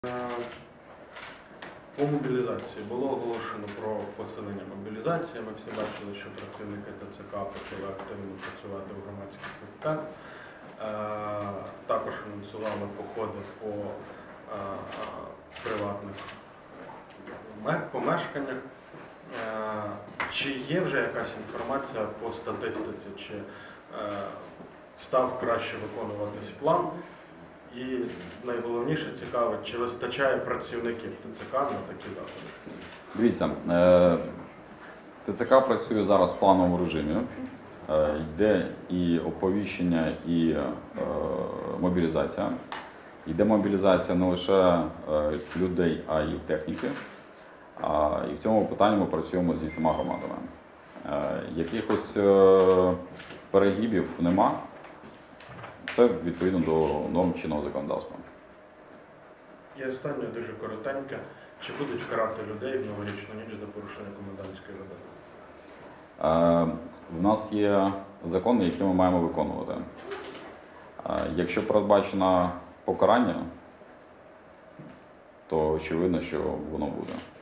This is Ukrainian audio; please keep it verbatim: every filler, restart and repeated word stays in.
По мобілізації було оголошено про посилення мобілізації. Ми всі бачили, що працівники ТЦК почали активно працювати в громадських місцях. Також анонсували походи по приватних помешканнях. Чи є вже якась інформація по статистиці, чи став краще виконуватись план? І найголовніше цікаво, чи вистачає працівників ТЦК на такі заходи? Дивіться, ТЦК працює зараз в плановому режимі. Йде і оповіщення, і мобілізація. Йде мобілізація не лише людей, а й техніки. І в цьому питанні ми працюємо зі всіма громадами. Якихось перегибів нема. Це відповідно до норм чинного законодавства. І останнє дуже коротеньке. Чи будуть карати людей в новорічну ніч за порушення комендантської години? У нас є закони, які ми маємо виконувати. Якщо передбачено покарання, то очевидно, що воно буде.